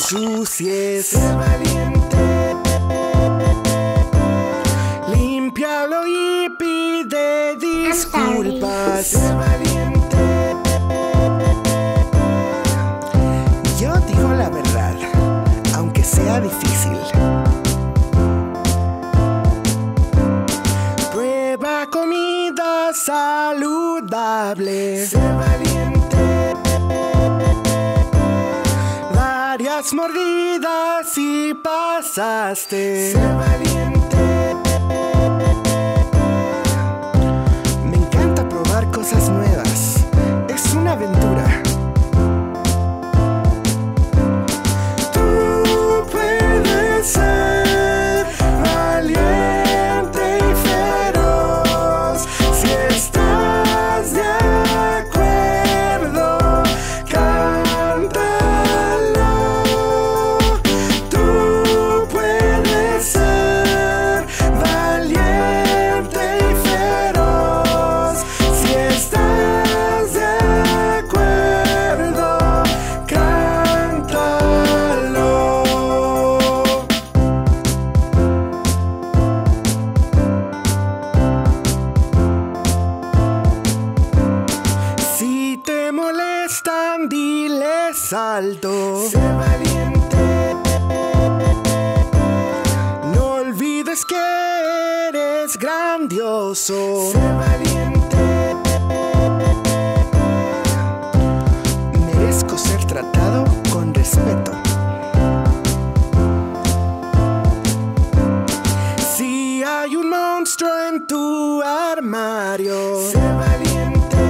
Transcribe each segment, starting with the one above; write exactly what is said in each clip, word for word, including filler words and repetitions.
ensucies. Sé valiente. Límpialo y pide disculpas. Sé valiente. Yo digo la verdad, aunque sea difícil. Prueba comida saludable. Sé valiente. Varias mordidas y pasaste. Sé valiente. Me encanta probar cosas nuevas. Es una aventura. Tú puedes ser valiente y feroz. Si estás de acuerdo, cántalo. Tú puedes ser valiente y feroz. Si estás de acuerdo, cántalo. Si te molestan, diles alto. Sé valiente. No olvides que eres grandioso. Sé valiente. Merezco ser tratado con respeto. Si hay un monstruo en tu armario, Sé valiente.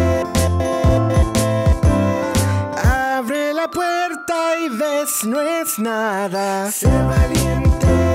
abre la puerta y ves no es nada. Sé valiente.